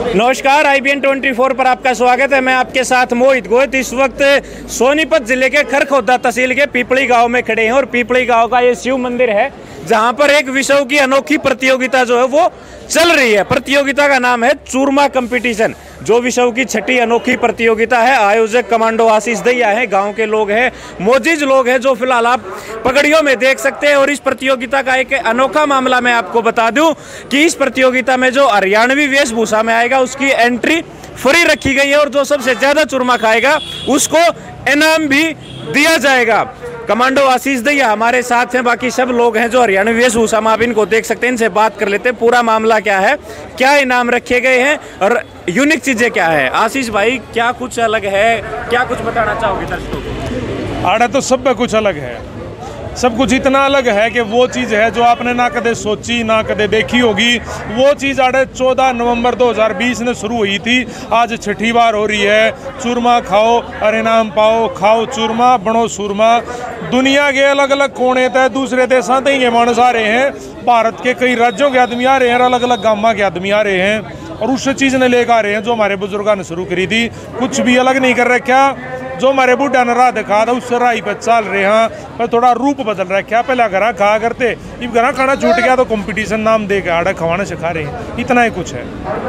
नमस्कार, IBN 24 पर आपका स्वागत है। मैं आपके साथ मोहित गोहित इस वक्त सोनीपत जिले के खरखोदा तहसील के पीपली गांव में खड़े हैं और पीपली गांव का ये शिव मंदिर है जहां पर एक विषयों की अनोखी प्रतियोगिता जो है वो चल रही है। प्रतियोगिता का नाम है चूरमा कंपटीशन, जो विषयों की छठी अनोखी प्रतियोगिता है। आयोजक कमांडो आशीष दैया है, गांव के लोग हैं, मोजिज लोग हैं जो फिलहाल आप पगड़ियों में देख सकते हैं। और इस प्रतियोगिता का एक अनोखा मामला मैं आपको बता दूं कि इस प्रतियोगिता में जो हरियाणवी वेशभूषा में आएगा उसकी एंट्री फ्री रखी गई है और जो सबसे ज्यादा चूरमा खाएगा उसको इनाम भी दिया जाएगा। कमांडो आशीष दैया हमारे साथ हैं, बाकी सब लोग हैं जो हरियाणवी वेशभूषा में आप इनको देख सकते हैं। इनसे बात कर लेते हैं, पूरा मामला क्या है, क्या इनाम रखे गए हैं और यूनिक चीजें क्या है। आशीष भाई, क्या कुछ अलग है, क्या कुछ बताना चाहोगे दर्शकों को? आड़ा तो सब में कुछ अलग है, सब कुछ इतना अलग है कि वो चीज़ है जो आपने ना कदे सोची ना कदे देखी होगी। वो चीज़ आड़े 14 नवंबर 2020 में शुरू हुई थी, आज छठी बार हो रही है। चूरमा खाओ और इनाम पाओ, खाओ चूरमा बनो सूरमा। दुनिया के अलग अलग कोने तय दूसरे देशों से ये मानस आ रहे हैं, भारत के कई राज्यों के आदमी आ रहे हैं, अलग अलग गामा के आदमी आ रहे हैं और उस चीज़ ने लेकर आ रहे हैं जो हमारे बुजुर्गों ने शुरू करी थी। कुछ भी अलग नहीं कर रखा, जो हमारे बूढ़ा ने राह दिखा था उस राही पर चल रहे हैं, पर थोड़ा रूप बदल रखा। पहले घरा खा करते, अब घरा खाना छूट गया तो कंपटीशन नाम दे के आड़ा खवाना सिखा रहे हैं, इतना ही कुछ है।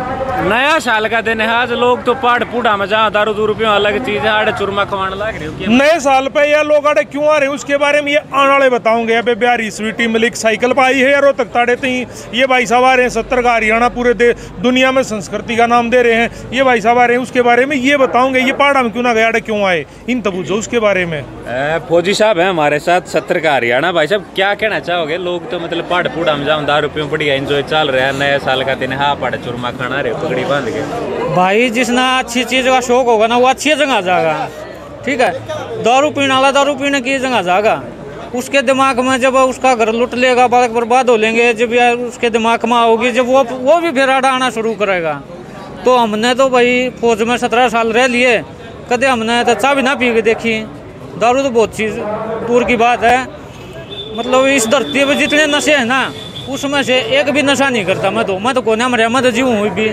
नया साल का दिन है आज, लोग तो पहाड़ पूढ़ा में जहाँ दारू दूर रुपये अलग चीज है, आड़े चूरमा खवाना लग रहे हो। नए साल पे ये लोग आड़े क्यों आ रहे हैं उसके बारे में ये आने वाले बताऊंगे। अबे बिहारी स्वीटी मिल्क साइकिल पर आई है यार, तक ताड़े थी ये भाई साहब आ रहे हैं 70 का हरियाणा पूरे दुनिया में संस्कृति का नाम दे रहे हैं, ये भाई साहब आ रहे हैं, उसके बारे में ये बताऊंगे। ये पहाड़ा में क्यों ना गया, क्यों आए, इन तब जो उसके बारे में। फौजी साहब हैं हमारे साथ, 70 का हरियाणा। भाई साहब, क्या कहना चाहोगे? लोग तो मतलब पहाड़ पूढ़ा में जाऊँ दारू रुपये बढ़िया एंजॉय चल रहा है, नया साल का दिन है, पहाड़ चूरमा खाना रहे पगड़ी बांध के। भाई जिसना अच्छी चीज का शौक होगा ना वो अच्छी जगह जाएगा, ठीक है। दारू पीने वाला दारू पीने की जगह जाएगा, उसके दिमाग में जब उसका घर लुट लेगा, बालक बर्बाद हो लेंगे, जब यार उसके दिमाग में आओगी, जब वो भी फिर आड़ा आना शुरू करेगा। तो हमने तो भाई फौज में 17 साल रह लिए, कदे हमने तो चाय भी ना पी के देखी। दारू तो बहुत चीज़ दूर की बात है, मतलब इस धरती पर जितने नशे हैं ना उसमें से एक भी नशा नहीं करता मैं तो कोने में मैं तो जीव हुई भी।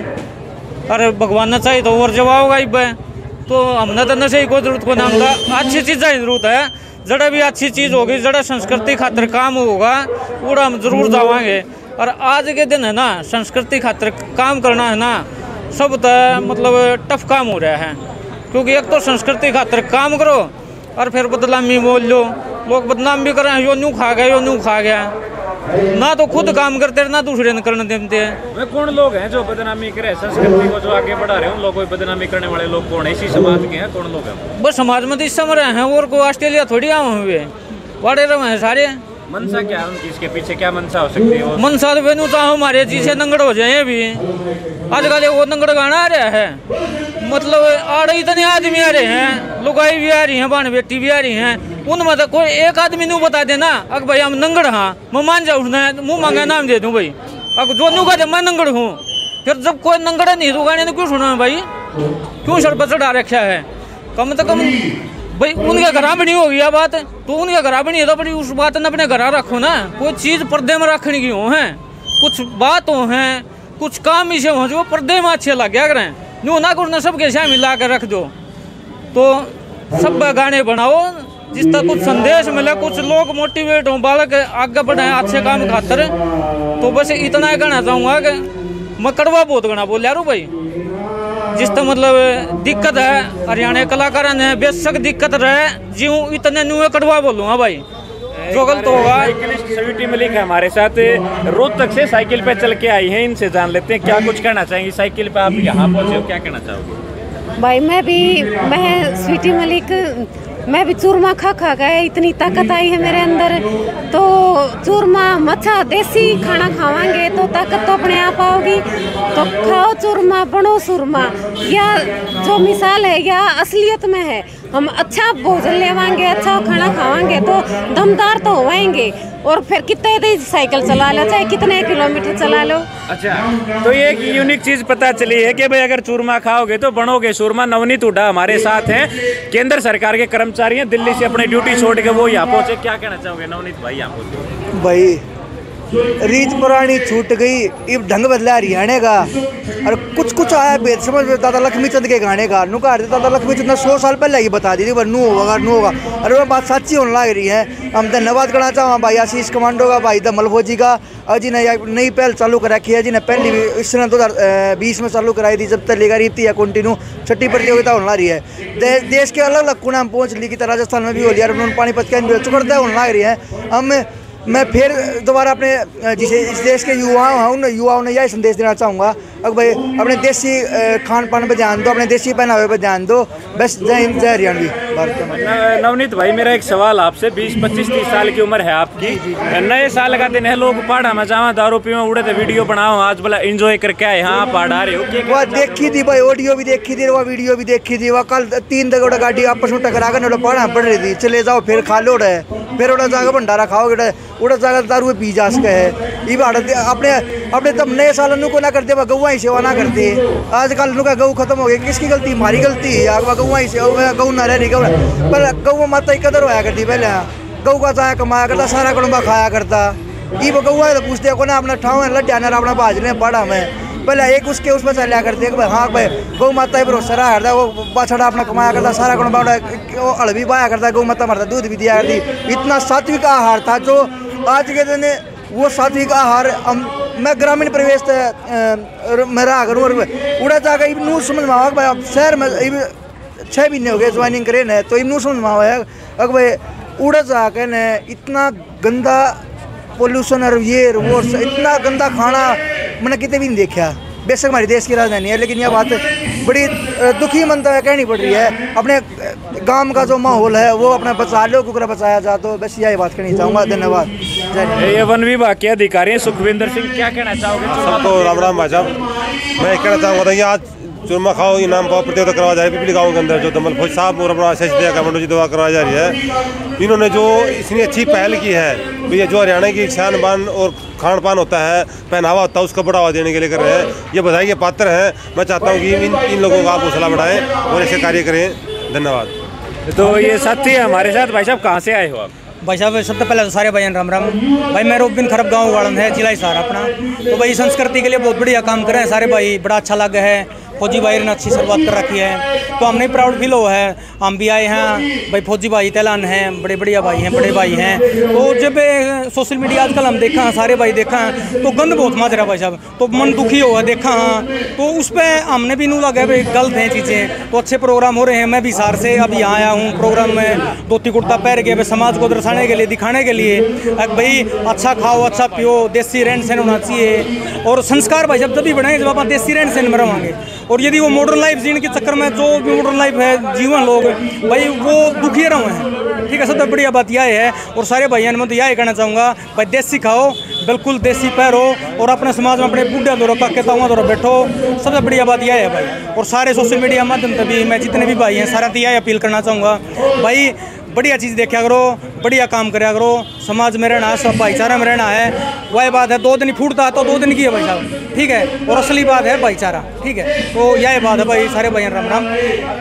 अरे भगवान ने चाहिए तो और जवाब होगा इब, तो हमने तो नशे को जरूरत को नाम था, अच्छी चीज़ की जरूरत है। जड़ा भी अच्छी चीज़ होगी, जड़ा संस्कृति खातिर काम होगा पूरा हम जरूर जावाएंगे। और आज के दिन है ना संस्कृति खातिर काम करना है ना सब तो मतलब टफ काम हो रहा है, क्योंकि एक तो संस्कृति खातिर काम करो और फिर बदनामी बोल लो, लोग बदनाम भी कर रहे हैं, यो न्यू खा गया यो न्यू खा गया, ना तो खुद काम करते ना दूसरे ने करने देते हैं। वे कौन लोग हैं जो बदनामी करे संस्कृति को, जो आगे बढ़ा रहे हैं? उन लोगों को बदनामी करने वाले लोग कौन है? इसी समाज के हैं? कौन लोग हैं? बस समाज में तो इस समय रहे हैं, और को ऑस्ट्रेलिया थोड़ी आए हुए बड़े रहे हैं सारे। मनसा क्या है उनकी, इसके पीछे क्या मनसा हो सकती है? मनसा तो वेनू चाहो हमारे जी से नंगड़ हो जाए भी, आजकल वो नंगड़ गाना आ रहा है, मतलब आड़े इतने आदमी आ रहे हैं, लुगाई भी आ रही हैं, बाण बेटी भी आ रही हैं, उनमें तो कोई एक आदमी नहीं बता देना अगर भाई हम नंगड़ हाँ मैं मान जाऊँ, मुँह मांगा नाम दे दूँ भाई, अगर जो नू कहते मैं नंगड़ हूँ, फिर जब कोई नंगड़ नहीं तो गाने क्यों सुना है भाई, क्यों सर पर चढ़ा रखा है? कम से कम भाई उनके घर बनी होगी यह बात, तो उनके घर बनी है तो बड़ी उस बात ने अपने घर रखो ना। कोई चीज़ पर्दे में रखने की हो है, कुछ बात हो हैं, कुछ काम इसे हो जो पर्दे में अच्छे लग गया करें, न्यू ना कुछ ना सबके साथ मिला कर रख दो। तो सब गाने बनाओ जिसका कुछ संदेश मिले, कुछ लोग मोटिवेट हों, बालक आगे बढ़े अच्छे काम खातर। तो बस इतना ही कहना चाहूँगा कि मैं कड़वा बहुत गणा बोल यारू भाई, जिस तो मतलब दिक्कत है हरियाणा कलाकार ने बेशक दिक्कत रहे जीव इतने न्यू कड़वा बोलूँगा भाई, जो गलत होगा। साइकिलिस्ट स्वीटी मिल्क है हमारे साथ, रोहतक से साइकिल पे चल के आई हैं, इनसे जान लेते हैं क्या कुछ कहना चाहेंगी। साइकिल पे आप यहाँ पहुँचे हो, क्या कहना चाहोगे? भाई मैं स्वीटी मिल्क, मैं भी चूरमा खा गए, इतनी ताकत आई है मेरे अंदर। तो चूरमा मच्छा देसी खाना खावांगे तो ताकत तो अपने आप आओगी। तो खाओ चूरमा बनो सूरमा, या जो मिसाल है या असलियत में है, हम अच्छा भोजन लेवांगे, अच्छा खाना खावांगे तो दमदार तो होएंगे। और फिर कितने देर साइकिल चला लो, चाहे कितने किलोमीटर चला लो। अच्छा, तो ये एक यूनिक चीज पता चली है कि भाई अगर चूरमा खाओगे तो बनोगे सूरमा। नवनीत हुड्डा हमारे साथ हैं, केंद्र सरकार के कर्मचारी हैं, दिल्ली से अपनी ड्यूटी छोड़ के वो यहाँ पहुंचे। क्या कहना चाहोगे नवनीत भाई यहाँ पहुंचे? भाई रीत पुरानी छूट गई, अब ढंग बदला हरियाणा का। और कुछ कुछ आया बेद समझ में दादा लक्ष्मी चंद के गाने का। नु कहा दादा लक्ष्मी चंद 100 साल पहले ही बता दी थी, नू होगा नू होगा। अरे वो बात सच्ची होने लग रही है। हम धन्यवाद करना चाहूँ भाई आशीष कमांडो का, भाई दमल फौजी का, और जी ने नई पहल चालू कर रखी है। जी ने पहली भी इस तरह 2020 में चालू कराई थी, जब तक लेकर रही थी या कंटिन्यू छठी प्रतियोगिता होने रही है। देश के अलग अलग कोना में पहुँच ली, की राजस्थान में भी हो लिया, उन्होंने पानीपत के चुकड़ता होने लग रही है। मैं फिर दोबारा अपने जिसे इस देश के उन युवाओं ने यही संदेश देना चाहूँगा अब भाई अपने देसी खान पान पर ध्यान दो, अपने देसी पहनावे पर ध्यान दो। बस जय हिंद जय हरियाणवी। नवनीत भाई मेरा एक सवाल आपसे, 20-25-30 साल की उम्र है आपकी, नए साल का दिन है, लोग पहाड़ा में जावा दारू पीवा उड़े थे, वीडियो बनाओ आज बोला एंजॉय करके आए, हाँ पहाड़ आ रहे हो। वह देखी थी भाई, ऑडियो भी देखी थी, वह वीडियो भी देखी थी। वह कल 3 दगड़ गाड़ी आपस में टकरा कर पहाड़ा पड़ रही थी, चले जाओ फिर खा लो रहे, फिर उड़ा जाकर भंडारा खाओगे, उड़ा जाकर दारू पी जा सके है। ये अपने अपने तब नए साल को ना करते, गौवा ही सेवा ना करते। आजकल का गऊ खत्म हो गया, किसकी गलती? हमारी गलती है। गौवा ही सेवा गऊ ना रह रही, पर गऊ माता की कदर होया करती। पहले गऊ का चाया कमाया करता, सारा कुटुंबा खाया करता। ये गौवा तो पूछते को ना अपना ठाव है लड्डा ना अपना भाज ले पड़ा में, पहले एक उसके उसमें चलिया करते हाँ भाई गौ माता ही भरोसा रहा करता, वो बाछड़ा अपना कमाया करता, सारा कुटुंबा हल भी बाया करता, गौ माता मरता दूध भी दिया करती। इतना सात्विक आहार था जो आज के दिन वो सात्विक आहार मैं ग्रामीण परिवेश में रहा करूँ और उड़ा जाकर नू समझ में आवा भाई शहर में 6 महीने हो गए ज्वाइनिंग करे न, तो नू समझ में आवा है अगर भाई उड़ा जाकर न इतना गंदा पोल्यूशन और ये वो इतना गंदा खाना मैंने कितने भी नहीं देखा। बेशक हमारे देश की राजधानी है, लेकिन यह बात बड़ी दुखी मनता है कहनी पड़ रही है। अपने गांव का जो माहौल है वो अपना बचा लो, कुकरा बचाया जा, तो बस यही बात कहनी चाहूँगा। धन्यवाद। ये वन विभाग के अधिकारी सुखविंदर सिंह, क्या कहना चाहोगे? सबको राम राम भाई साहब, मैं कहना चाहूँगा आज चूरमा खाओ इनाम पाओ प्रतियोगिता करवाया जा रही है पिपली गाँव के अंदर, जो दमल फौज साहब और अपना आशीष दिया कमांडो जी द्वारा करवाई जा रही है। इन्होंने जो इतनी अच्छी पहल की है, भैया जो हरियाणा की शान बान और खान पान होता है, पहनावा होता है, उसका बढ़ावा देने के लिए कर रहे हैं। ये बधाई के पात्र हैं। मैं चाहता हूँ कि इन लोगों का आप हौसला बढ़ाएं और ऐसे कार्य करें। धन्यवाद। तो ये साथी है हमारे साथ। भाई साहब कहाँ से आए हो आप? भाई साहब सबसे पहले तो सारे भाई राम राम। भाई मैं रोबिन खरब गाँव वाड़न है, जिला हिसार अपना। तो भाई संस्कृति के लिए बहुत बढ़िया काम कर रहे हैं सारे भाई, बड़ा अच्छा लगा है। फौजी भाई ने अच्छी शुरुआत कर रखी है, तो हमने प्राउड फील हुआ है। हम भी आए हैं भाई, फौजी भाई तैलान हैं, बड़े बढ़िया भाई हैं, बड़े भाई हैं। तो जब सोशल मीडिया आजकल हम देखा हैं, सारे भाई देखा हैं, तो गंद बहुत माज रहा भाई साहब, तो मन दुखी हुआ देखा हाँ। तो उस पर हमने भी नू लगा भाई गलत हैं चीज़ें। तो अच्छे प्रोग्राम हो रहे हैं। मैं भी हिसार से अभी यहाँ आया हूँ प्रोग्राम में, धोती कुर्ता पहन के समाज को दर्शाने के लिए, दिखाने के लिए भाई अच्छा खाओ, अच्छा पियो, देसी रहन सहन होना चाहिए। और संस्कार भाई साहब तभी बढ़ेंगे जब आप देसी रहन सहन में रहेंगे। और यदि वो मॉडर्न लाइफ जीने के चक्कर में, जो भी मॉडर्न लाइफ है जीवन लोग भाई वो दुखी रहे हैं, ठीक है। सबसे बढ़िया बात यह है। और सारे भाइयों ने मैं तो यह कहना चाहूँगा भाई देसी खाओ, बिल्कुल देसी पैरो, और अपने समाज में अपने बूढ़ा दौरा काके ताऊँ दौरा बैठो। सबसे बढ़िया बात यह है भाई। और सारे सोशल मीडिया माध्यम से भी मैं जितने भी भाई हैं सारा तो यह अपील करना चाहूँगा भाई, बढ़िया चीज़ देखा करो, बढ़िया काम कराया करो, समाज में रहना है, सब भाईचारा में रहना है। वही बात है, 2 दिन फूटता है तो 2 दिन की है भाई साहब, ठीक है। और असली बात है भाईचारा, ठीक है। तो यही बात है भाई, सारे भाई राम राम।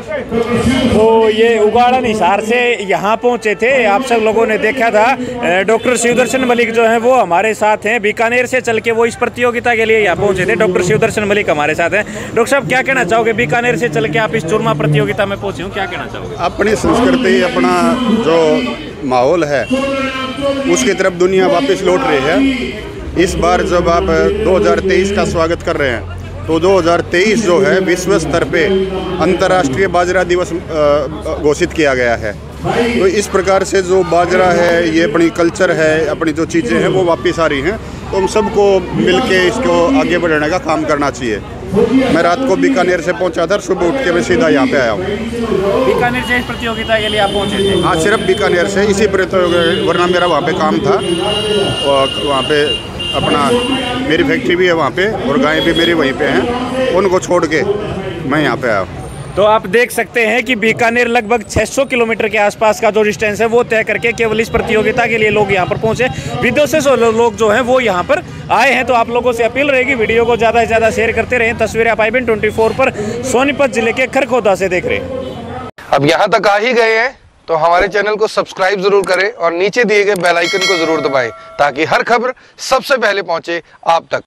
तो ये उगाड़न हिसार से यहाँ पहुँचे थे, आप सब लोगों ने देखा था। डॉक्टर शिवदर्शन मलिक जो हैं वो हमारे साथ हैं, बीकानेर से चल के वो इस प्रतियोगिता के लिए यहाँ पहुँचे थे। डॉक्टर शिवदर्शन मलिक हमारे साथ हैं। डॉक्टर साहब क्या कहना चाहोगे, बीकानेर से चल के आप इस चूरमा प्रतियोगिता में पहुँचे हो, क्या कहना चाहोगे? अपनी संस्कृति, अपना जो माहौल है उसकी तरफ दुनिया वापस लौट रही है। इस बार जब आप 2023 का स्वागत कर रहे हैं, तो 2023 जो है विश्व स्तर पे अंतर्राष्ट्रीय बाजरा दिवस घोषित किया गया है। तो इस प्रकार से जो बाजरा है, ये अपनी कल्चर है, अपनी जो चीज़ें हैं वो वापस आ रही हैं। तो हम सबको मिलके इसको आगे बढ़ाने का काम करना चाहिए। मैं रात को बीकानेर से पहुंचा था, सुबह उठ के मैं सीधा यहाँ पे आया हूँ। बीकानेर से इस प्रतियोगिता के लिए आप पहुँचे थे? हाँ, सिर्फ बीकानेर से इसी प्रतियोगिता, वरना मेरा वहाँ पे काम था। और वहाँ पे अपना मेरी फैक्ट्री भी है वहाँ पे, और गायें भी मेरी वहीं पे हैं, उनको छोड़ के मैं यहाँ पे आया हूँ। तो आप देख सकते हैं कि बीकानेर लगभग 600 किलोमीटर के आसपास का जो डिस्टेंस है वो तय करके केवल इस प्रतियोगिता के लिए लोग यहाँ पर पहुँचे। विदेशों से लोग जो हैं वो यहाँ पर आए हैं। तो आप लोगों से अपील रहेगी वीडियो को ज़्यादा से ज़्यादा शेयर करते रहें। तस्वीरें आप IBN24 पर सोनीपत जिले के खरखोदा से देख रहे हैं। अब यहाँ तक आ ही गए हैं तो हमारे चैनल को सब्सक्राइब जरूर करें और नीचे दिए गए बेल आइकन को जरूर दबाएं ताकि हर खबर सबसे पहले पहुंचे आप तक।